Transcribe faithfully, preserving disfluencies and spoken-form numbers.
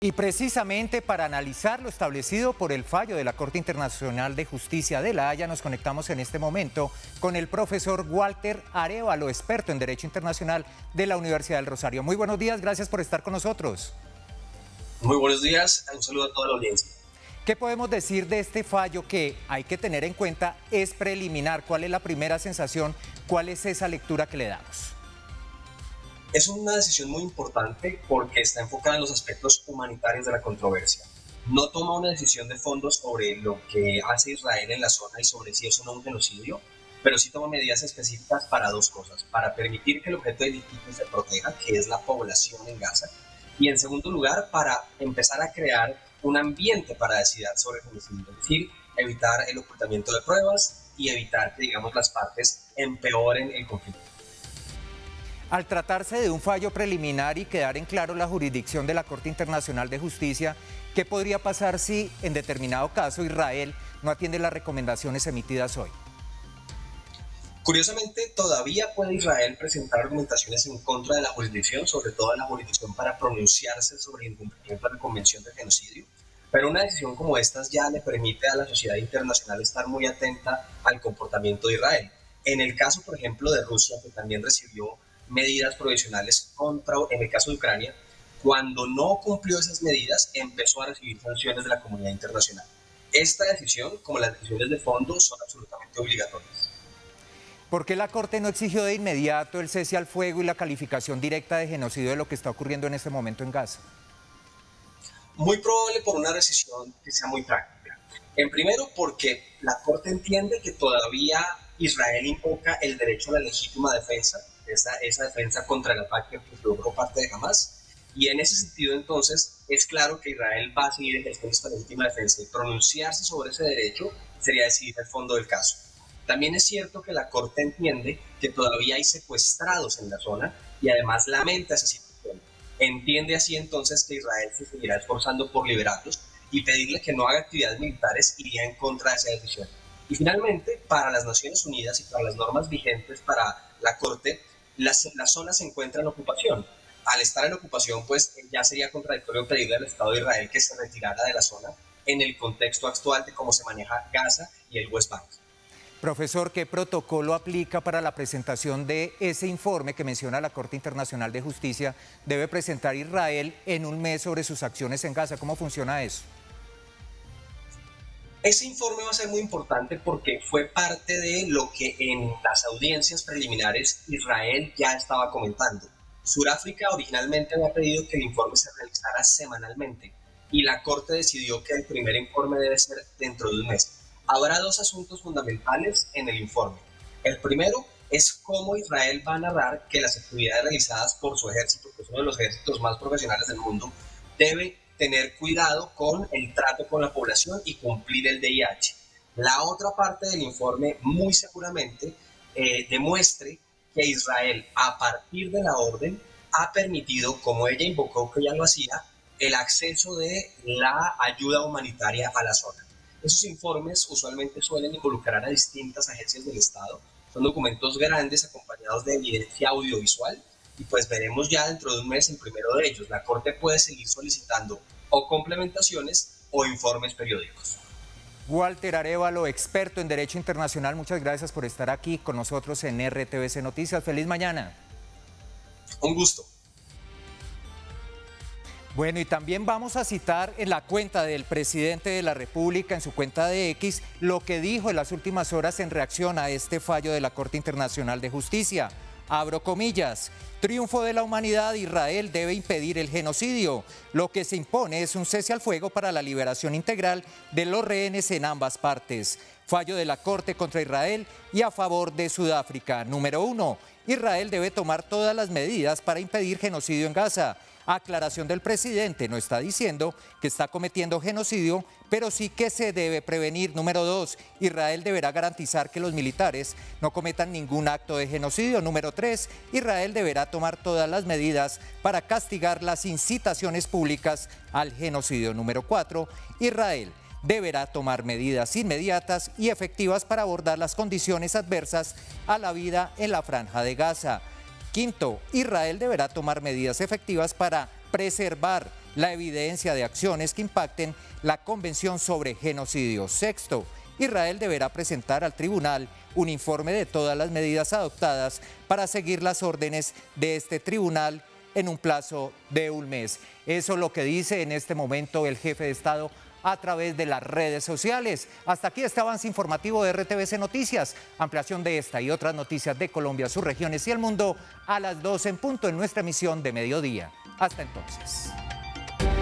Y precisamente para analizar lo establecido por el fallo de la Corte Internacional de Justicia de La Haya, nos conectamos en este momento con el profesor Walter Arévalo, experto en Derecho Internacional de la Universidad del Rosario. Muy buenos días, gracias por estar con nosotros. Muy buenos días, un saludo a toda la audiencia. ¿Qué podemos decir de este fallo que hay que tener en cuenta es preliminar? ¿Cuál es la primera sensación? ¿Cuál es esa lectura que le damos? Es una decisión muy importante porque está enfocada en los aspectos humanitarios de la controversia. No toma una decisión de fondo sobre lo que hace Israel en la zona y sobre si es o no un genocidio, pero sí toma medidas específicas para dos cosas: para permitir que el objeto del litigio se proteja, que es la población en Gaza, y en segundo lugar, para empezar a crear un ambiente para decidir sobre el genocidio, es decir, evitar el ocultamiento de pruebas y evitar que, digamos, las partes empeoren el conflicto. Al tratarse de un fallo preliminar y quedar en claro la jurisdicción de la Corte Internacional de Justicia, ¿qué podría pasar si en determinado caso Israel no atiende las recomendaciones emitidas hoy? Curiosamente, todavía puede Israel presentar argumentaciones en contra de la jurisdicción, sobre todo en la jurisdicción para pronunciarse sobre el incumplimiento de la Convención del Genocidio, pero una decisión como estas ya le permite a la sociedad internacional estar muy atenta al comportamiento de Israel. En el caso, por ejemplo, de Rusia, que también recibió medidas provisionales contra, en el caso de Ucrania, cuando no cumplió esas medidas, empezó a recibir sanciones de la comunidad internacional. Esta decisión, como las decisiones de fondo, son absolutamente obligatorias. ¿Por qué la Corte no exigió de inmediato el cese al fuego y la calificación directa de genocidio de lo que está ocurriendo en este momento en Gaza? Muy probable por una decisión que sea muy práctica. En primero, porque la Corte entiende que todavía Israel invoca el derecho a la legítima defensa, esa, esa defensa contra el ataque que logró parte de Hamas, y en ese sentido entonces es claro que Israel va a seguir ejerciendo esta legítima defensa, y pronunciarse sobre ese derecho sería decidir el fondo del caso. También es cierto que la Corte entiende que todavía hay secuestrados en la zona y además lamenta esa situación. Entiende así entonces que Israel se seguirá esforzando por liberarlos, y pedirle que no haga actividades militares iría en contra de esa decisión. Y finalmente, para las Naciones Unidas y para las normas vigentes para la Corte, la, la zona se encuentra en ocupación. Al estar en ocupación, pues ya sería contradictorio pedirle al Estado de Israel que se retirara de la zona en el contexto actual de cómo se maneja Gaza y el West Bank. Profesor, ¿qué protocolo aplica para la presentación de ese informe que menciona la Corte Internacional de Justicia? ¿Debe presentar Israel en un mes sobre sus acciones en Gaza? ¿Cómo funciona eso? Ese informe va a ser muy importante porque fue parte de lo que en las audiencias preliminares Israel ya estaba comentando. Sudáfrica originalmente había pedido que el informe se realizara semanalmente y la Corte decidió que el primer informe debe ser dentro de un mes. Habrá dos asuntos fundamentales en el informe. El primero es cómo Israel va a narrar que las actividades realizadas por su ejército, que es uno de los ejércitos más profesionales del mundo, debe tener cuidado con el trato con la población y cumplir el D I H. La otra parte del informe muy seguramente eh, demuestre que Israel, a partir de la orden, ha permitido, como ella invocó que ya lo hacía, el acceso de la ayuda humanitaria a la zona. Esos informes usualmente suelen involucrar a distintas agencias del Estado. Son documentos grandes acompañados de evidencia audiovisual, y pues veremos ya dentro de un mes el primero de ellos. La Corte puede seguir solicitando o complementaciones o informes periódicos. Walter Arévalo, experto en Derecho Internacional, muchas gracias por estar aquí con nosotros en R T V C Noticias. Feliz mañana. Un gusto. Bueno, y también vamos a citar en la cuenta del presidente de la República, en su cuenta de X, lo que dijo en las últimas horas en reacción a este fallo de la Corte Internacional de Justicia. Abro comillas: triunfo de la humanidad, Israel debe impedir el genocidio. Lo que se impone es un cese al fuego para la liberación integral de los rehenes en ambas partes. Fallo de la Corte contra Israel y a favor de Sudáfrica. Número uno, Israel debe tomar todas las medidas para impedir genocidio en Gaza. Aclaración del presidente, no está diciendo que está cometiendo genocidio, pero sí que se debe prevenir. Número dos, Israel deberá garantizar que los militares no cometan ningún acto de genocidio. Número tres, Israel deberá tomar todas las medidas para castigar las incitaciones públicas al genocidio. Número cuatro, Israel deberá tomar medidas inmediatas y efectivas para abordar las condiciones adversas a la vida en la Franja de Gaza. Quinto, Israel deberá tomar medidas efectivas para preservar la evidencia de acciones que impacten la Convención sobre Genocidio. Sexto, Israel deberá presentar al tribunal un informe de todas las medidas adoptadas para seguir las órdenes de este tribunal en un plazo de un mes. Eso es lo que dice en este momento el jefe de Estado a través de las redes sociales. Hasta aquí este avance informativo de R T V C Noticias. Ampliación de esta y otras noticias de Colombia, sus regiones y el mundo a las doce en punto en nuestra emisión de mediodía. Hasta entonces.